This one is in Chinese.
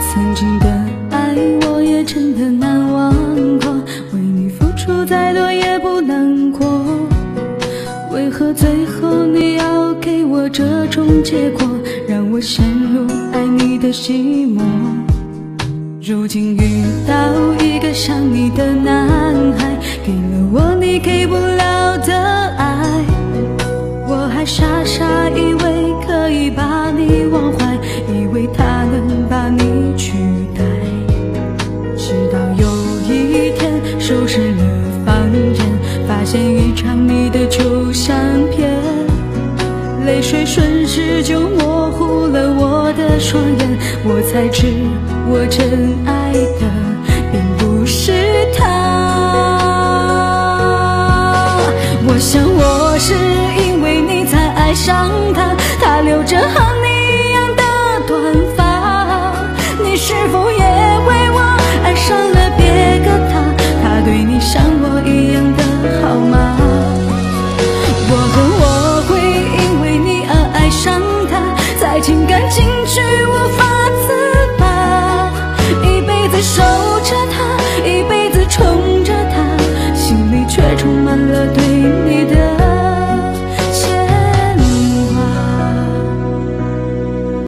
曾经的爱我也真的难忘过，为你付出再多也不难过，为何最后你要给我这种结果，让我陷入爱你的寂寞。如今遇到一个像你的男孩，给了我你给不了的爱，我还傻傻以为可以把你忘怀，以为他能把你取代，直到有一天收拾了房间，发现一张你的旧相片，泪水瞬时就模糊了我的双眼，我才知我真爱的并不是他。我想我是因为你才爱上他，